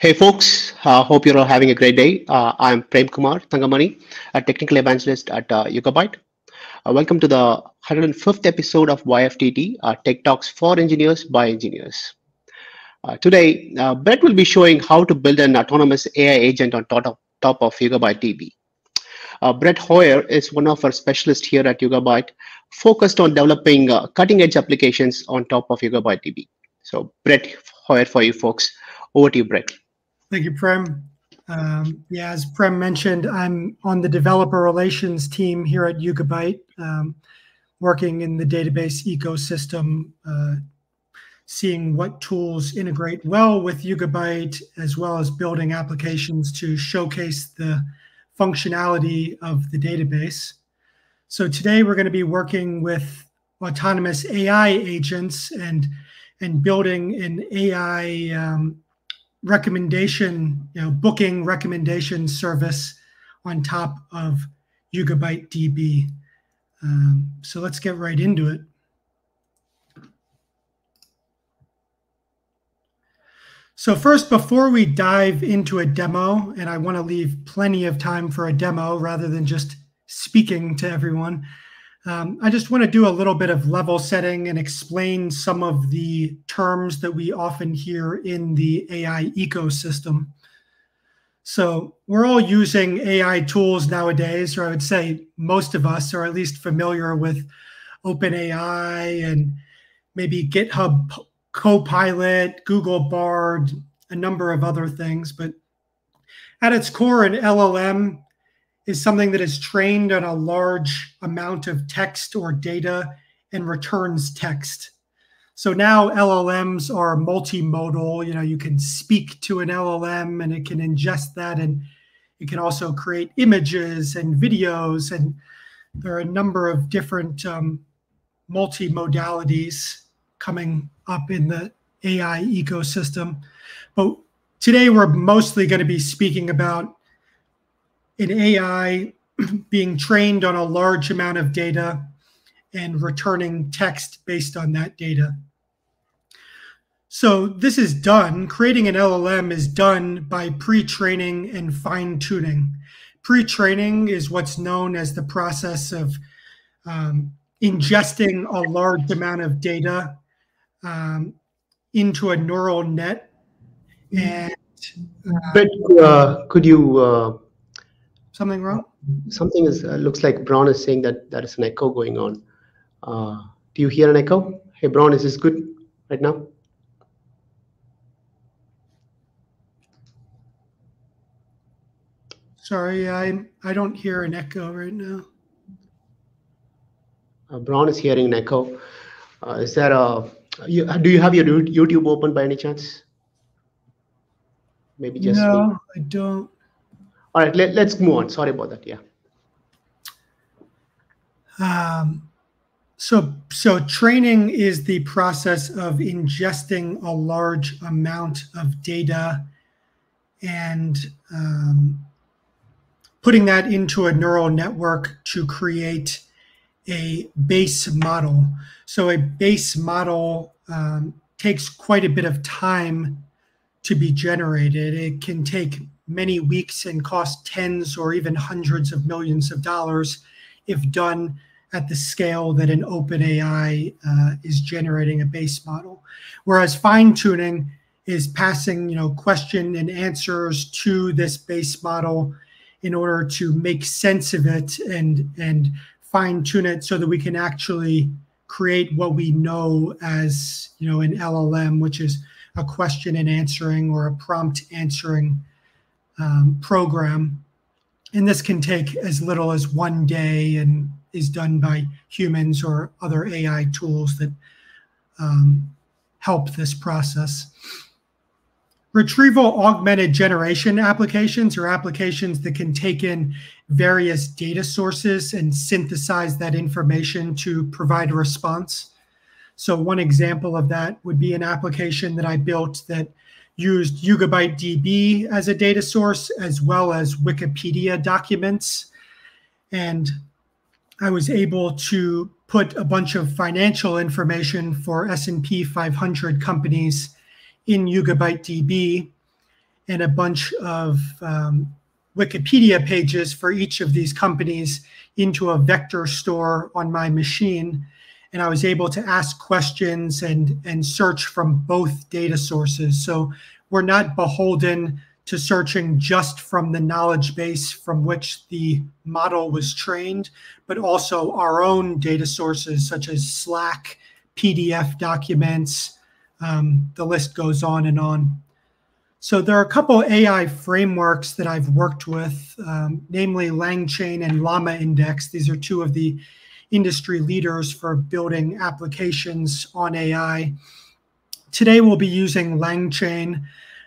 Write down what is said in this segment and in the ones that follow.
Hey folks, hope you're all having a great day. I'm Prem Kumar Thangamani, a technical evangelist at Yugabyte. Welcome to the 105th episode of YFTT, Tech Talks for Engineers by Engineers. Today, Brett will be showing how to build an autonomous AI agent on top of Yugabyte DB. Brett Hoyer is one of our specialists here at Yugabyte, focused on developing cutting-edge applications on top of Yugabyte DB. So Brett Hoyer for you folks. Over to you, Brett. Thank you, Prem. Yeah, as Prem mentioned, I'm on the developer relations team here at Yugabyte, working in the database ecosystem, seeing what tools integrate well with Yugabyte, as well as building applications to showcase the functionality of the database. So today we're going to be working with autonomous AI agents and building an AI recommendation, booking recommendation service on top of Yugabyte DB. So let's get right into it. So first, before we dive into a demo, and I want to leave plenty of time for a demo rather than just speaking to everyone, I just want to do a little bit of level setting and explain some of the terms that we often hear in the AI ecosystem. So we're all using AI tools nowadays, or I would say most of us are at least familiar with OpenAI and maybe GitHub Copilot, Google Bard, a number of other things. But at its core, an LLM is something that is trained on a large amount of text or data and returns text. So now LLMs are multimodal. You can speak to an LLM and it can ingest that, and it can also create images and videos. And there are a number of different multimodalities coming up in the AI ecosystem. But today we're mostly going to be speaking about an AI being trained on a large amount of data and returning text based on that data. So this is done, creating an LLM is done by pre-training and fine-tuning. Pre-training is what's known as the process of ingesting a large amount of data into a neural net. And Brett, could you something wrong? Something looks like Braun is saying that there is an echo going on. Do you hear an echo? Hey, Braun, is this good right now? Sorry, I don't hear an echo right now. Braun is hearing an echo. Is there do you have your YouTube open by any chance? Maybe just no, me. I don't. All right, let's move on. Sorry about that. Yeah. So training is the process of ingesting a large amount of data and putting that into a neural network to create a base model. So a base model takes quite a bit of time to be generated. It can take many weeks and cost tens or even hundreds of millions of dollars if done at the scale that an OpenAI is generating a base model. Whereas fine-tuning is passing, question and answers to this base model in order to make sense of it and fine-tune it so that we can actually create what we know as, an LLM, which is a question and answering or a prompt answering program. And this can take as little as 1 day and is done by humans or other AI tools that help this process. Retrieval augmented generation applications are applications that can take in various data sources and synthesize that information to provide a response. So one example of that would be an application that I built that used Yugabyte DB as a data source, as well as Wikipedia documents. And I was able to put a bunch of financial information for S&P 500 companies in Yugabyte DB and a bunch of Wikipedia pages for each of these companies into a vector store on my machine. And I was able to ask questions and search from both data sources. So we're not beholden to searching just from the knowledge base from which the model was trained, but also our own data sources such as Slack, PDF documents, the list goes on and on. So there are a couple AI frameworks that I've worked with, namely LangChain and LlamaIndex. These are two of the industry leaders for building applications on AI. Today we'll be using LangChain.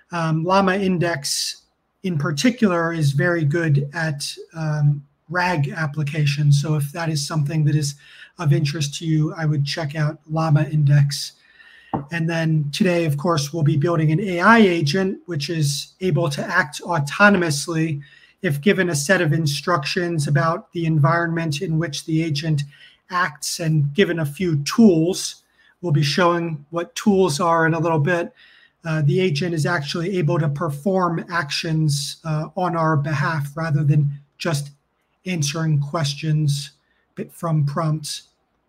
LlamaIndex in particular is very good at RAG applications. So if that is something that is of interest to you, I would check out LlamaIndex. And then today, of course, we'll be building an AI agent, which is able to act autonomously if given a set of instructions about the environment in which the agent acts and given a few tools. We'll be showing what tools are in a little bit. The agent is actually able to perform actions on our behalf rather than just answering questions from prompts.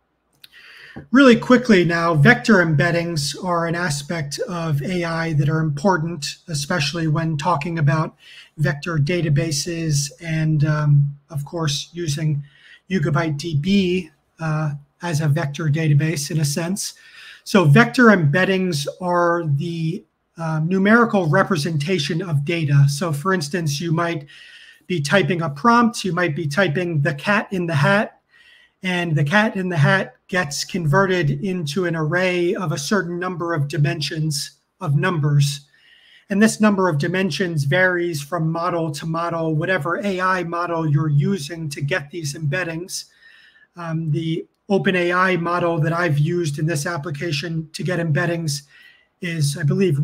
Really quickly now, vector embeddings are an aspect of AI that are important, especially when talking about vector databases and, of course, using Yugabyte DB as a vector database in a sense. So vector embeddings are the numerical representation of data. So for instance, you might be typing a prompt, you might be typing the cat in the hat, and the cat in the hat gets converted into an array of a certain number of dimensions of numbers. And this number of dimensions varies from model to model, whatever AI model you're using to get these embeddings. The OpenAI model that I've used in this application to get embeddings is, I believe,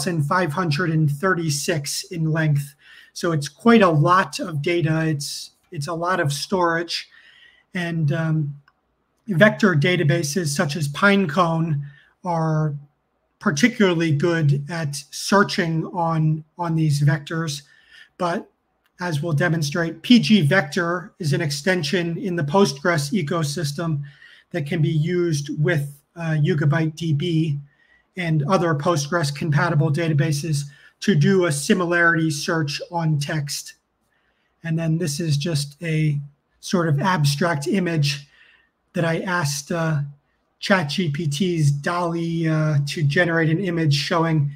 1,536 in length. So it's quite a lot of data. It's a lot of storage. And vector databases such as Pinecone are particularly good at searching on these vectors. But as we'll demonstrate, pgvector is an extension in the Postgres ecosystem that can be used with Yugabyte DB and other Postgres compatible databases to do a similarity search on text. And then this is just a sort of abstract image that I asked ChatGPT's DALL-E to generate an image showing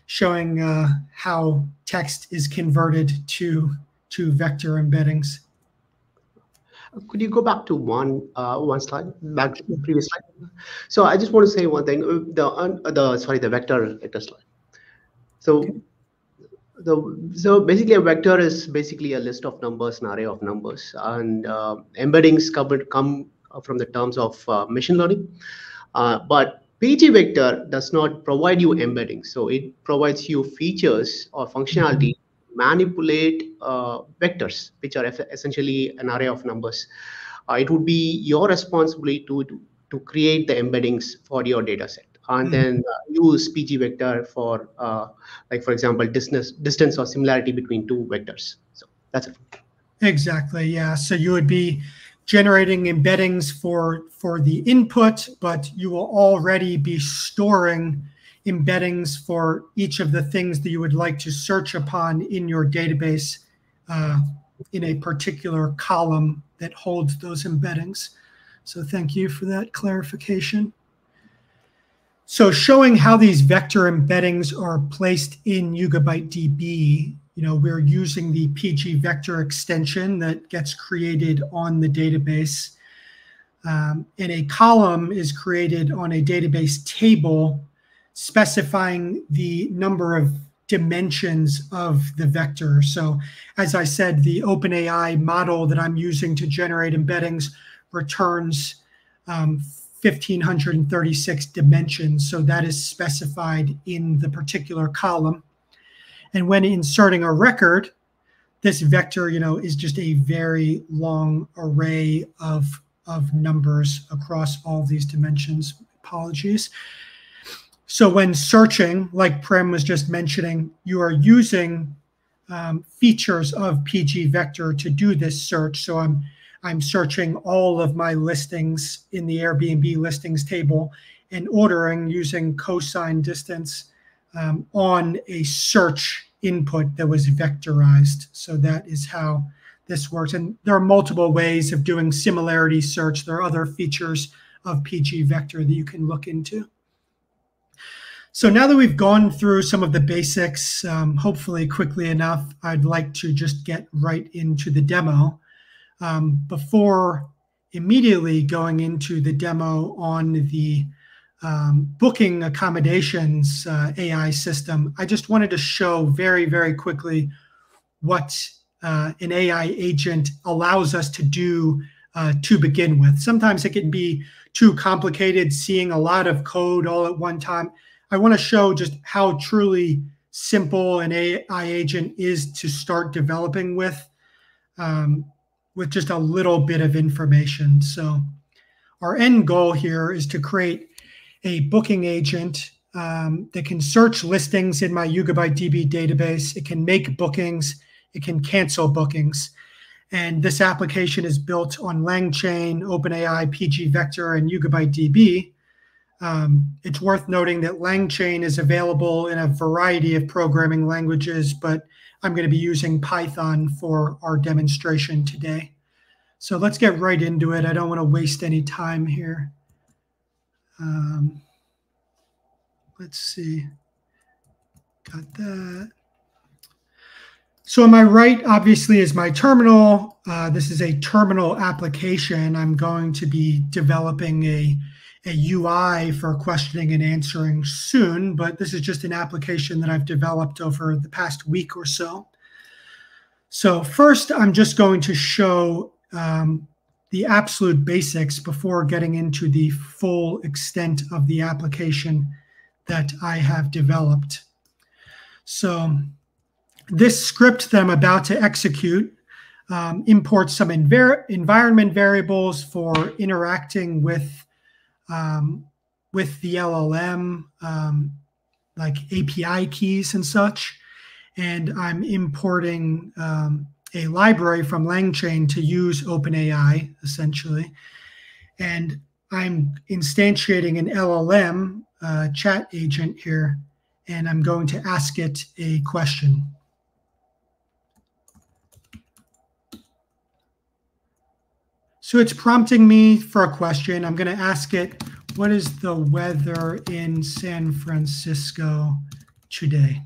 how text is converted to vector embeddings. Could you go back to one slide, back to the previous slide? So I just want to say one thing. The vector slide. So so basically, a vector is basically a list of numbers, an array of numbers, and embeddings come from the terms of machine learning. But pgvector does not provide you embeddings, so it provides you features or functionality manipulate vectors, which are essentially an array of numbers. It would be your responsibility to create the embeddings for your data set, and then use pgvector for, like, for example, distance or similarity between two vectors. So that's it. Exactly, yeah. So you would be generating embeddings for the input, but you will already be storing embeddings for each of the things that you would like to search upon in your database in a particular column that holds those embeddings. So thank you for that clarification. So showing how these vector embeddings are placed in Yugabyte DB, we're using the pgvector extension that gets created on the database. And a column is created on a database table specifying the number of dimensions of the vector. So as I said, the OpenAI model that I'm using to generate embeddings returns 1,536 dimensions. So that is specified in the particular column. And when inserting a record, this vector, is just a very long array of numbers across all these dimensions. Apologies. So when searching, like Prem was just mentioning, you are using features of pgvector to do this search. So I'm searching all of my listings in the Airbnb listings table and ordering using cosine distance on a search input that was vectorized. So that is how this works. And there are multiple ways of doing similarity search. There are other features of pgvector that you can look into. So now that we've gone through some of the basics, hopefully quickly enough, I'd like to just get right into the demo. Before immediately going into the demo on the booking accommodations AI system, I just wanted to show very, very quickly what an AI agent allows us to do to begin with. Sometimes it can be too complicated, seeing a lot of code all at one time. I want to show just how truly simple an AI agent is to start developing with just a little bit of information. So our end goal here is to create a booking agent that can search listings in my Yugabyte DB database. It can make bookings. It can cancel bookings. And this application is built on LangChain, OpenAI, pgvector, and Yugabyte DB. It's worth noting that LangChain is available in a variety of programming languages, but I'm going to be using Python for our demonstration today. So let's get right into it. I don't want to waste any time here. Let's see. Got that. So on my right, obviously, is my terminal. This is a terminal application. I'm going to be developing a UI for questioning and answering soon, but this is just an application that I've developed over the past week or so. So first, I'm just going to show the absolute basics before getting into the full extent of the application that I have developed. So this script that I'm about to execute imports some environment variables for interacting with the LLM, like API keys and such. And I'm importing a library from LangChain to use OpenAI, essentially. And I'm instantiating an LLM chat agent here, and I'm going to ask it a question. So it's prompting me for a question. I'm going to ask it, what is the weather in San Francisco today?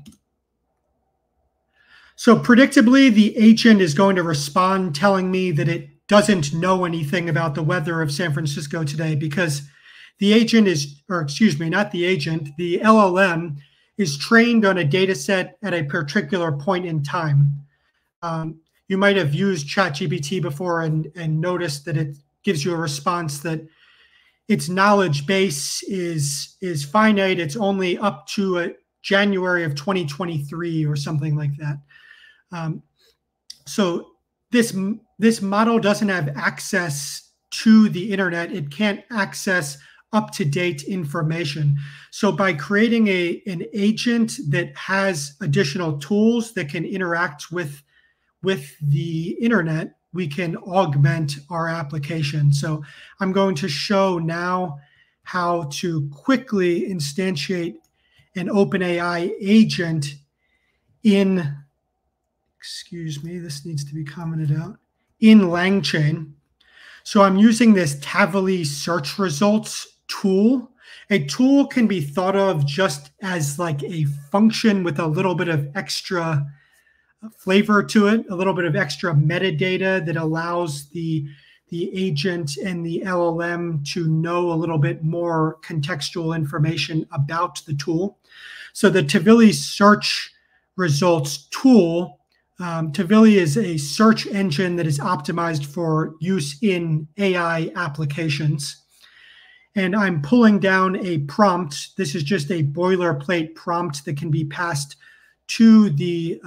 So predictably, the agent is going to respond telling me that it doesn't know anything about the weather of San Francisco today, because the agent is, or excuse me, not the agent, the LLM is trained on a data set at a particular point in time. You might have used ChatGPT before and noticed that it gives you a response that its knowledge base is finite. It's only up to January of 2023 or something like that. So this model doesn't have access to the internet. It can't access up-to-date information. So by creating an agent that has additional tools that can interact with the internet, we can augment our application. So I'm going to show now how to quickly instantiate an OpenAI agent in, excuse me, this needs to be commented out, in LangChain. So I'm using this Tavily search results tool. A tool can be thought of just as like a function with a little bit of extra flavor to it, a little bit of extra metadata that allows the agent and the LLM to know a little bit more contextual information about the tool. So the Tavily search results tool, Tavily is a search engine that is optimized for use in AI applications. And I'm pulling down a prompt. This is just a boilerplate prompt that can be passed to the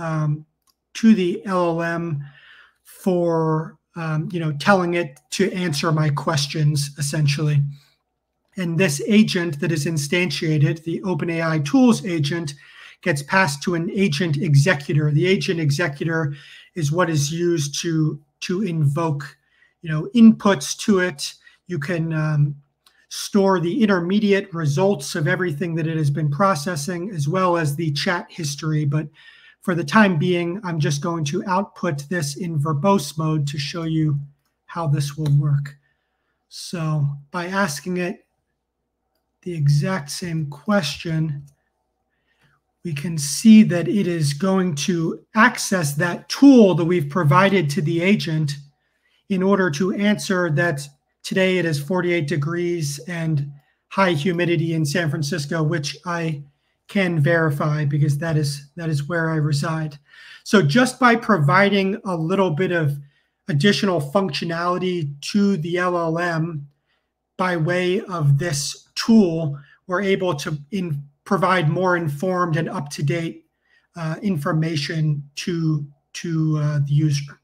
LLM for telling it to answer my questions, essentially. And this agent that is instantiated, the OpenAI tools agent, gets passed to an agent executor. The agent executor is what is used to invoke, inputs to it. You can store the intermediate results of everything that it has been processing, as well as the chat history. But for the time being, I'm just going to output this in verbose mode to show you how this will work. So by asking it the exact same question, we can see that it is going to access that tool that we've provided to the agent in order to answer that today it is 48 degrees and high humidity in San Francisco, which I can verify because that is where I reside. So just by providing a little bit of additional functionality to the LLM by way of this tool, we're able to provide more informed and up-to-date information to the user.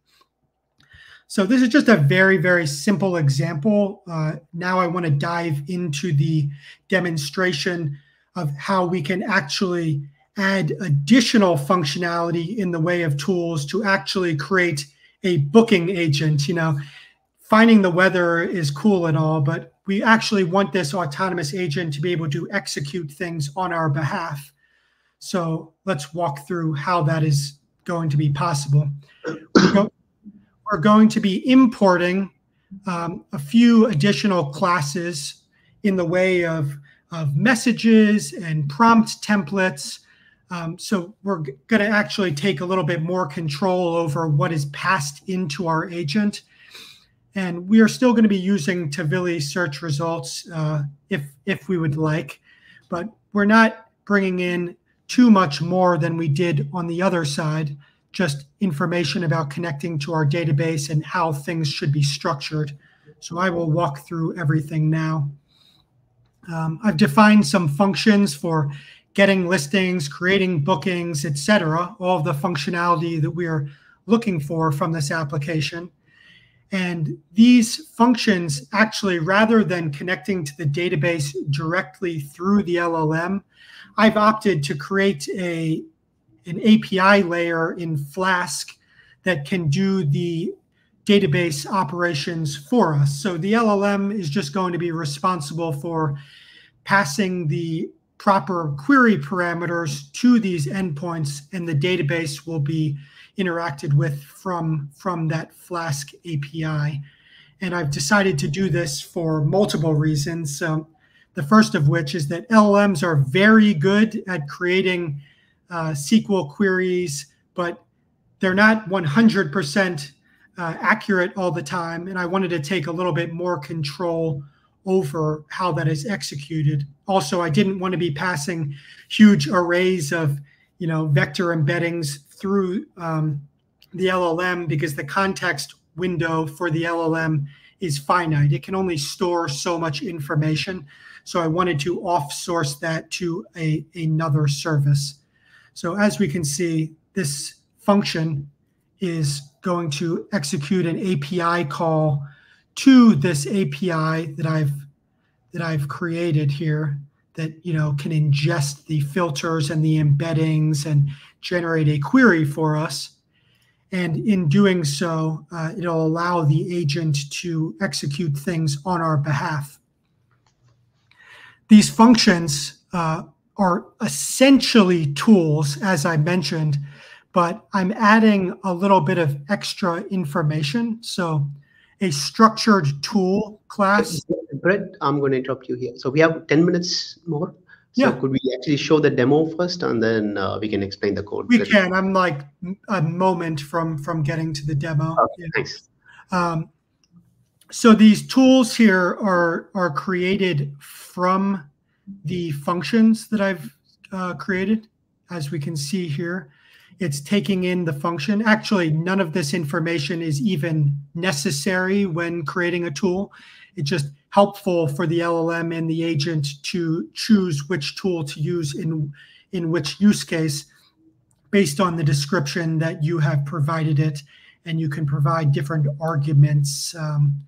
So this is just a very, very simple example. Now I want to dive into the demonstration of how we can actually add additional functionality in the way of tools to actually create a booking agent. Finding the weather is cool and all, but we actually want this autonomous agent to be able to execute things on our behalf. So let's walk through how that is going to be possible. We're going to be importing a few additional classes in the way of messages and prompt templates. So we're going to actually take a little bit more control over what is passed into our agent. And we are still going to be using Tavily search results if we would like, but we're not bringing in too much more than we did on the other side, just information about connecting to our database and how things should be structured. So I will walk through everything now. I've defined some functions for getting listings, creating bookings, etc., all of the functionality that we are looking for from this application. And these functions actually, rather than connecting to the database directly through the LLM, I've opted to create an API layer in Flask that can do the database operations for us. So the LLM is just going to be responsible for passing the proper query parameters to these endpoints, and the database will be interacted with from that Flask API. And I've decided to do this for multiple reasons. The first of which is that LLMs are very good at creating SQL queries, but they're not 100% accurate all the time. And I wanted to take a little bit more control over how that is executed. Also, I didn't want to be passing huge arrays of vector embeddings through the LLM because the context window for the LLM is finite. It can only store so much information. So I wanted to off-source that to another service. So as we can see, this function is going to execute an API call to this API that I've created here that can ingest the filters and the embeddings and generate a query for us. And in doing so, it'll allow the agent to execute things on our behalf. These functions are essentially tools, as I mentioned, but I'm adding a little bit of extra information. So a structured tool class. Brett, I'm going to interrupt you here. So we have 10 minutes more. So yeah. Could we actually show the demo first, and then we can explain the code? We can. I'm like a moment from getting to the demo. Okay, yeah. Thanks. So these tools here are created from the functions that I've created. As we can see here, it's taking in the function. Actually, none of this information is even necessary when creating a tool. It's just helpful for the LLM and the agent to choose which tool to use in which use case based on the description that you have provided it. And you can provide different arguments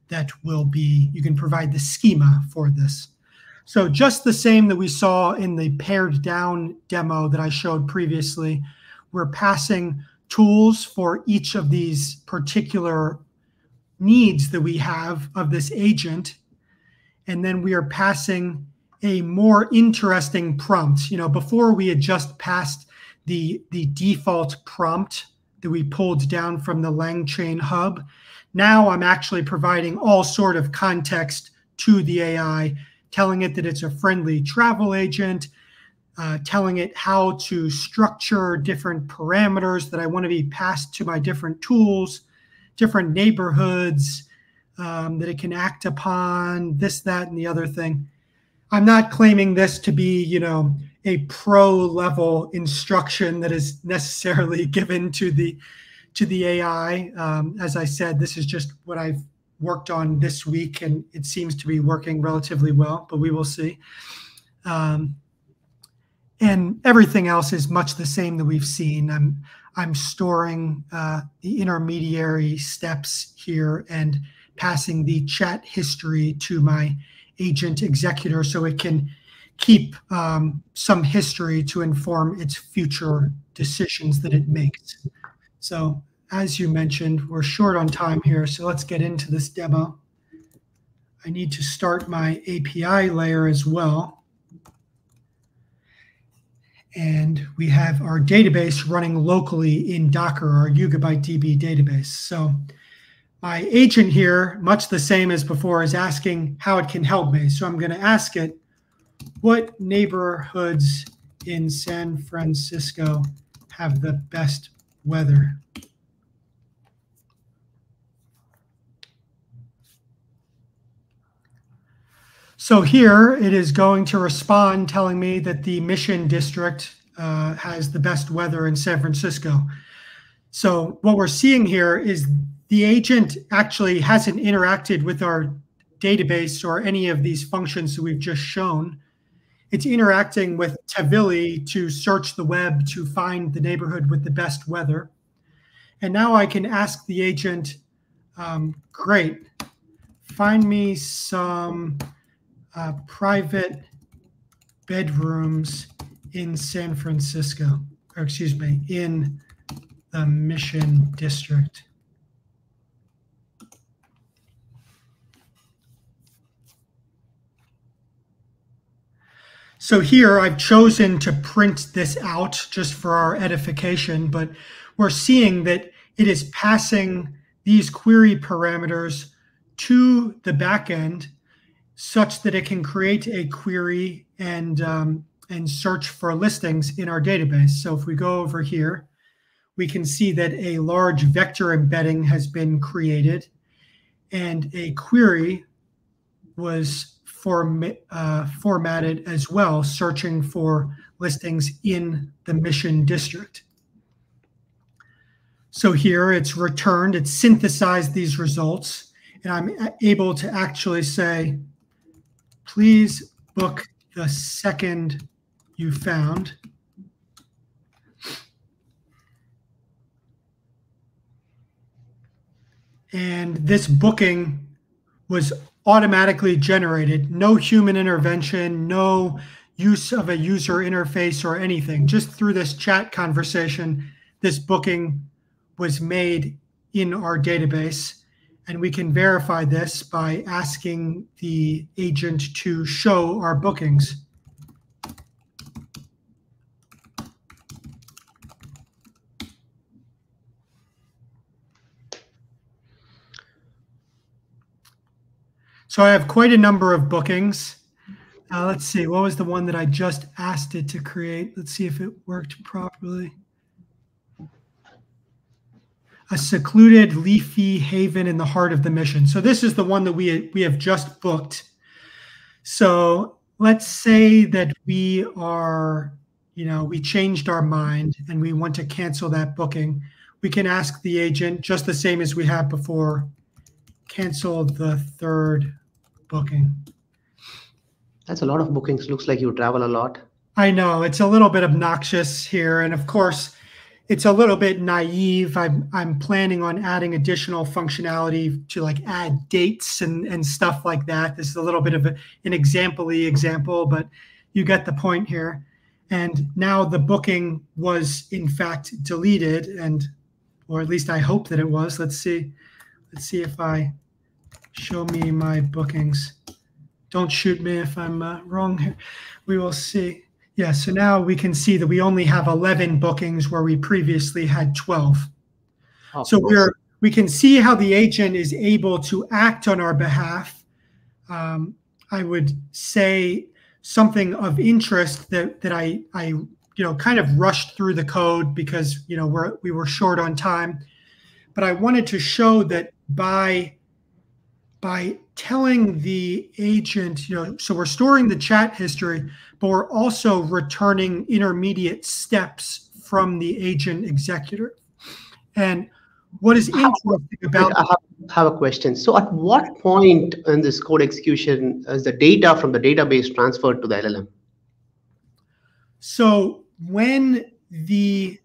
that will be, you can provide the schema for this. So just the same that we saw in the pared down demo that I showed previously, we're passing tools for each of these particular needs that we have of this agent. And then we are passing a more interesting prompt. Before we had just passed the default prompt that we pulled down from the LangChain hub. Now I'm actually providing all sort of context to the AI, telling it that it's a friendly travel agent, telling it how to structure different parameters that I want to be passed to my different tools, different neighborhoods that it can act upon, this, that, and the other thing. I'm not claiming this to be, a pro-level instruction that is necessarily given to the AI. As I said, this is just what I've worked on this week, and it seems to be working relatively well, but we will see. And everything else is much the same that we've seen. I'm storing the intermediary steps here and passing the chat history to my agent executor so it can keep some history to inform its future decisions that it makes. So as you mentioned, we're short on time here, so let's get into this demo. I need to start my API layer as well. And we have our database running locally in Docker, our Yugabyte DB database. So my agent here, much the same as before, is asking how it can help me. So I'm going to ask it, what neighborhoods in San Francisco have the best weather? So here it is going to respond telling me that the Mission District has the best weather in San Francisco. So what we're seeing here is the agent actually hasn't interacted with our database or any of these functions that we've just shown. It's interacting with Tavily to search the web to find the neighborhood with the best weather. And now I can ask the agent, great, find me some private bedrooms in San Francisco, or excuse me, in the Mission District. So here I've chosen to print this out just for our edification, but we're seeing that it is passing these query parameters to the backend such that it can create a query and search for listings in our database. So if we go over here, we can see that a large vector embedding has been created and a query was formatted as well, searching for listings in the Mission District. So here it's returned, it's synthesized these results, and I'm able to actually say, please book the second you found. And this booking was automatically generated, no human intervention, no use of a user interface or anything. Just through this chat conversation, this booking was made in our database. And we can verify this by asking the agent to show our bookings. So I have quite a number of bookings. Let's see, what was the one that I just asked it to create? Let's see if it worked properly. A secluded leafy haven in the heart of the Mission. So this is the one that we have just booked. So let's say that we are, we changed our mind and we want to cancel that booking. We can ask the agent, just the same as we had before, cancel the third booking. That's a lot of bookings. Looks like you travel a lot. I know, it's a little bit obnoxious here. And of course, it's a little bit naive. I'm planning on adding additional functionality to like add dates and stuff like that. This is a little bit of an example, but you get the point here. And now the booking was in fact deleted, or at least I hope that it was. Let's see if I show me my bookings. Don't shoot me if I'm wrong here. We will see. Yeah, so now we can see that we only have 11 bookings where we previously had 12. So we can see how the agent is able to act on our behalf. I would say something of interest that I kind of rushed through the code because we were short on time, but I wanted to show that by telling the agent, so we're storing the chat history, but we're also returning intermediate steps from the agent executor. And what is interesting about— I have a question. So at what point in this code execution is the data from the database transferred to the LLM? So when the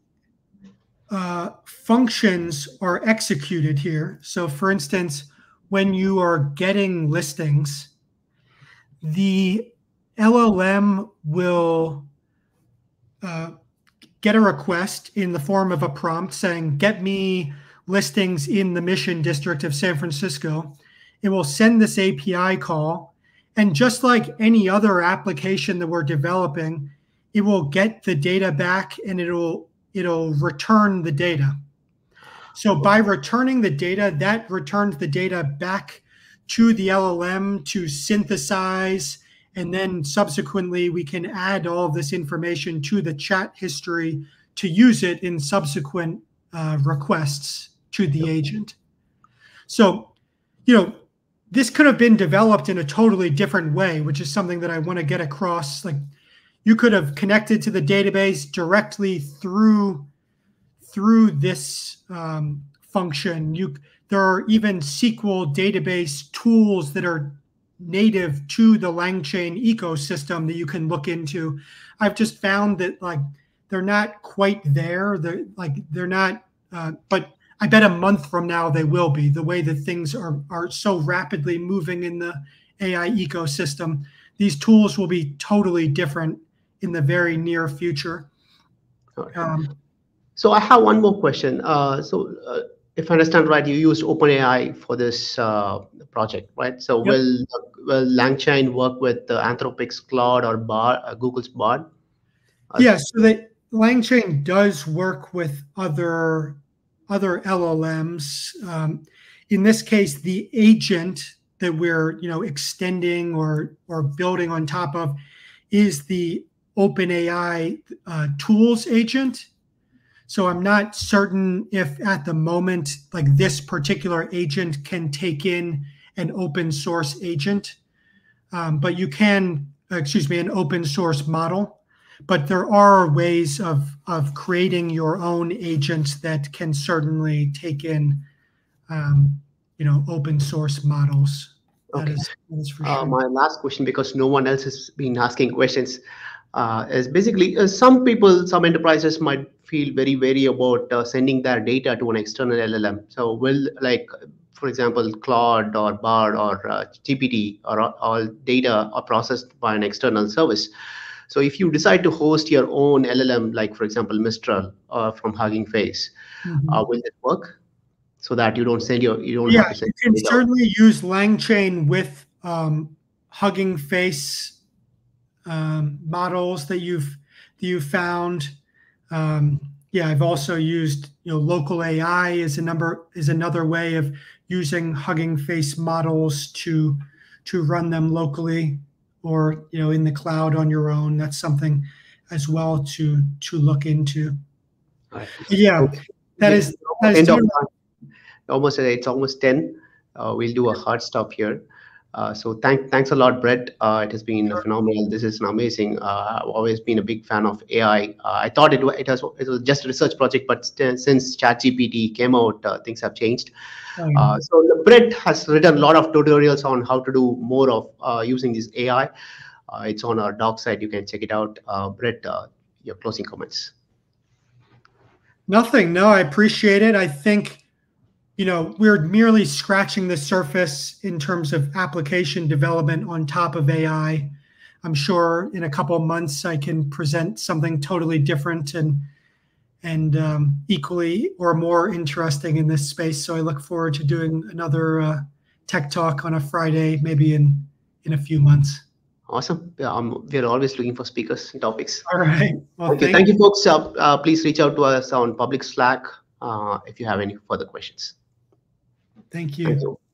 functions are executed here, so for instance, when you are getting listings, the LLM will get a request in the form of a prompt saying, get me listings in the Mission District of San Francisco. It will send this API call. And just like any other application that we're developing, it will get the data back and it'll return the data. So by returning the data, that returns the data back to the LLM to synthesize, and then subsequently we can add all of this information to the chat history to use it in subsequent requests to the agent. So, this could have been developed in a totally different way, which is something that I want to get across. Like, you could have connected to the database directly through this function. There are even SQL database tools that are native to the LangChain ecosystem that you can look into. I've just found that they're not quite there. They're not, but I bet a month from now they will be. The way that things are so rapidly moving in the AI ecosystem, these tools will be totally different in the very near future. So I have one more question. If I understand right, you used OpenAI for this project, right? So Yep. will LangChain work with Anthropic's Claude or Google's Bard? Yes, so LangChain does work with other LLMs. In this case, the agent that we're extending or building on top of is the OpenAI tools agent. So I'm not certain if at the moment, this particular agent can take in an open source agent, but you can, an open source model. But there are ways of creating your own agents that can certainly take in, open source models. Okay. That is for sure. My last question, because no one else has been asking questions, is basically some enterprises might feel very wary about sending their data to an external LLM. So will, for example, Claude or Bard or GPT or all data are processed by an external service. So if you decide to host your own LLM, like for example, Mistral from Hugging Face, will it work? So that you don't have to send. You can certainly use LangChain with Hugging Face models that you've found. I've also used local AI is another way of using Hugging Face models to run them locally or in the cloud on your own. That's something as well to look into. Right. Yeah, it's almost 10. We'll do a hard stop here. So thanks a lot, Brett. It has been phenomenal. This is an amazing. I've always been a big fan of AI. I thought it was just a research project, but since ChatGPT came out, things have changed. So Brett has written a lot of tutorials on how to do more of using this AI. It's on our doc site. You can check it out. Brett, your closing comments. Nothing. No, I appreciate it. I think, we're merely scratching the surface in terms of application development on top of AI. I'm sure in a couple of months I can present something totally different and equally or more interesting in this space. So I look forward to doing another tech talk on a Friday, maybe in a few months. Awesome. Yeah, we're always looking for speakers and topics. All right. Well, Thank you, folks. Please reach out to us on public Slack if you have any further questions. Thank you. Thank you.